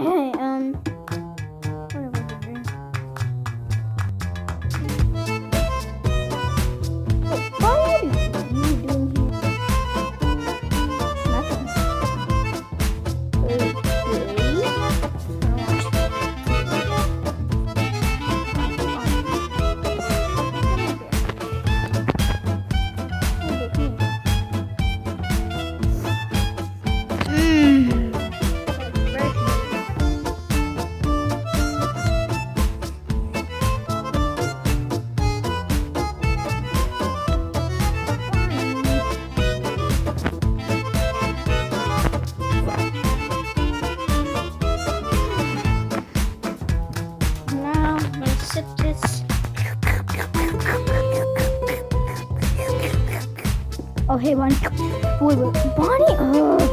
Hey, what am I doing? Wait, what are you doing here? Nothing. Okay. Now I'm gonna sip this. Oh, hey, Bonnie. Wait, Bonnie?